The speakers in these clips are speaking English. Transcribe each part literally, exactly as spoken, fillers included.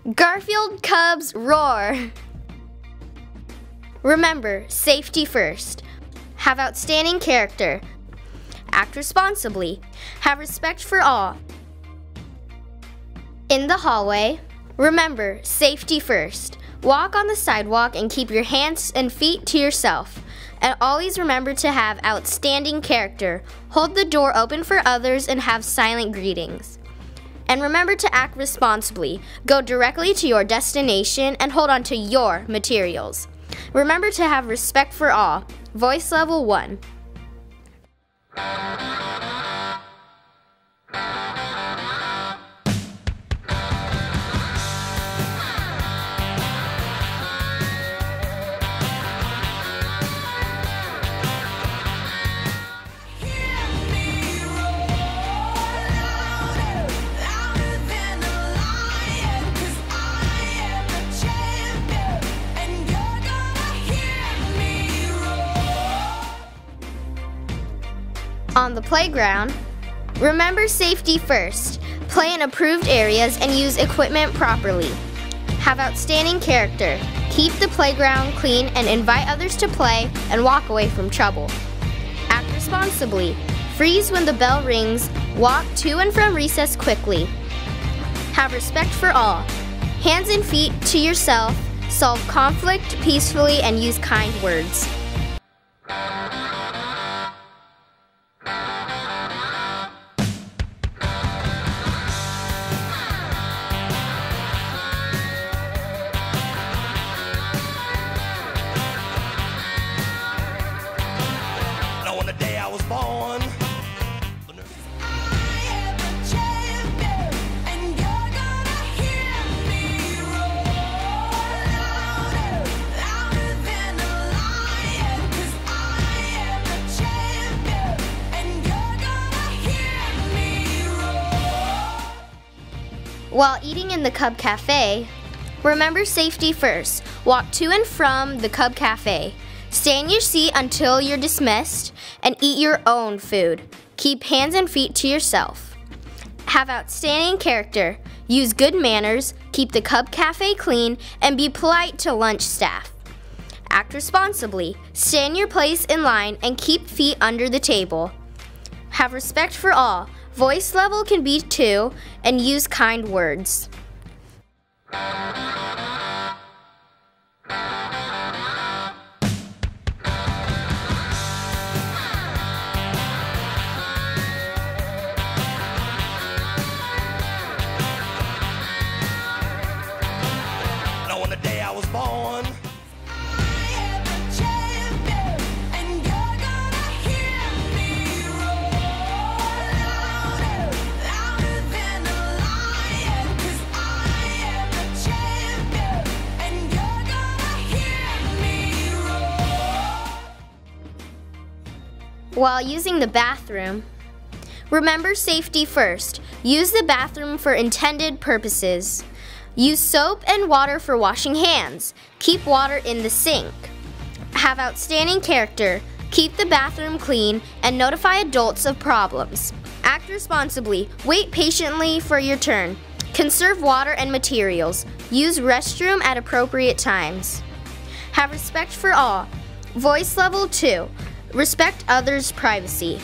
Garfield Cubs roar! Remember, safety first. Have outstanding character. Act responsibly. Have respect for all. In the hallway, remember, safety first. Walk on the sidewalk and keep your hands and feet to yourself. And always remember to have outstanding character. Hold the door open for others and have silent greetings. And remember to act responsibly. Go directly to your destination and hold on to your materials. Remember to have respect for all. Voice level one. On the playground, remember safety first. Play in approved areas and use equipment properly. Have outstanding character. Keep the playground clean and invite others to play and walk away from trouble. Act responsibly. Freeze when the bell rings. Walk to and from recess quickly. Have respect for all. Hands and feet to yourself. Solve conflict peacefully and use kind words. While eating in the Cub Cafe, remember safety first. Walk to and from the Cub Cafe. Stay in your seat until you're dismissed and eat your own food. Keep hands and feet to yourself. Have outstanding character. Use good manners. Keep the Cub Cafe clean and be polite to lunch staff. Act responsibly. Stay in your place in line and keep feet under the table. Have respect for all. Voice level can be two, and use kind words. Now on the day I was born, While using the bathroom, remember safety first. Use the bathroom for intended purposes. Use soap and water for washing hands. Keep water in the sink. Have outstanding character. Keep the bathroom clean and notify adults of problems. Act responsibly. Wait patiently for your turn. Conserve water and materials. Use restroom at appropriate times. Have respect for all. Voice level two. Respect others' privacy.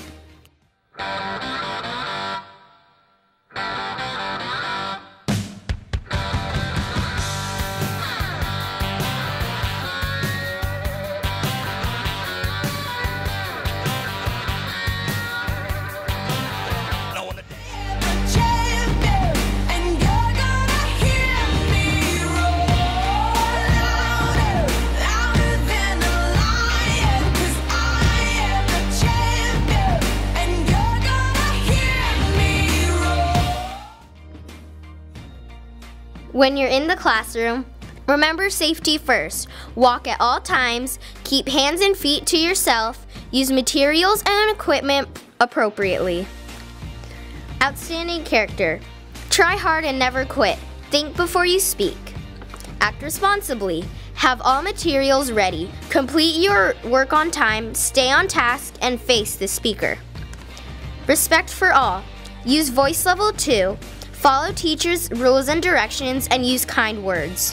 When you're in the classroom, remember safety first. Walk at all times, keep hands and feet to yourself, use materials and equipment appropriately. Outstanding character. Try hard and never quit. Think before you speak. Act responsibly. Have all materials ready. Complete your work on time, stay on task, and face the speaker. Respect for all. Use voice level two. Follow teachers' rules and directions and use kind words.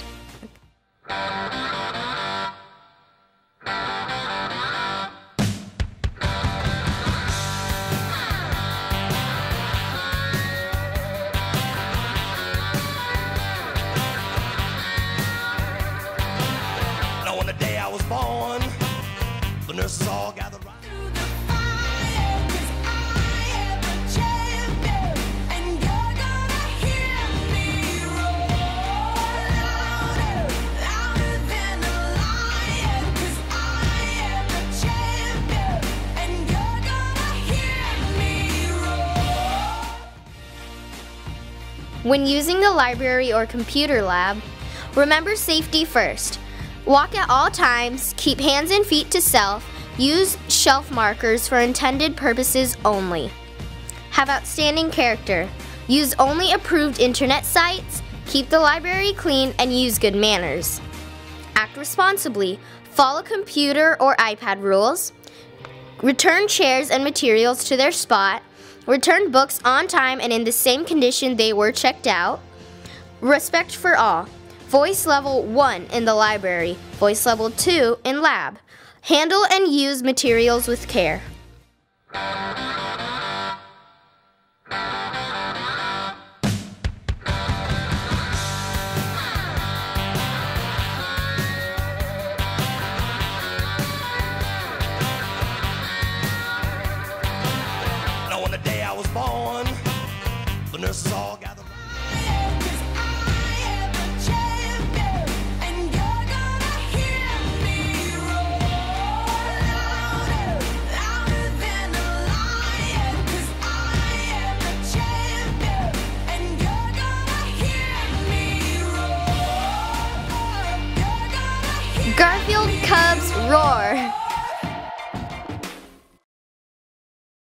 Now on the day I was born, the nurses all gathered round. When using the library or computer lab, remember safety first. Walk at all times, keep hands and feet to self, use shelf markers for intended purposes only. Have outstanding character. Use only approved internet sites, keep the library clean, and use good manners. Act responsibly. Follow computer or iPad rules. Return chairs and materials to their spot. Return books on time and in the same condition they were checked out. Respect for all. Voice level one in the library. Voice level two in lab. Handle and use materials with care. Now on the day I was born, the nurses all gathered round. Garfield Cubs roar!